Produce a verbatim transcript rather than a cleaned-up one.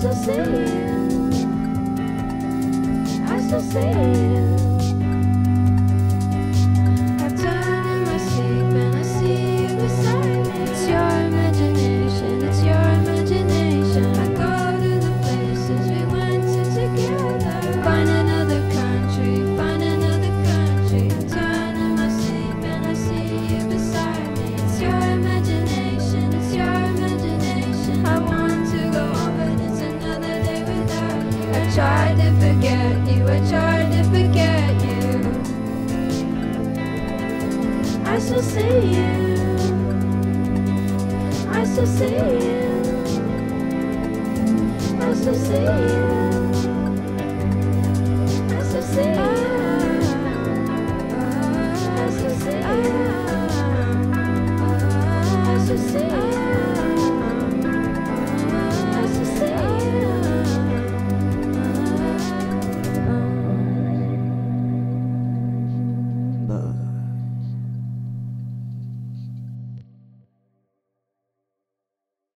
still see you. I still see you. I turn in my sleep and I see you beside me. It's your imagination, it's your imagination. I go to the places we went to together. Find another country, find another country. I turn in my sleep and I see you beside me. It's your imagination, it's your imagination. I want to go on, but it's another day without you. I tried to forget you, I tried to forget you. I still see you, I still see you, I still see you.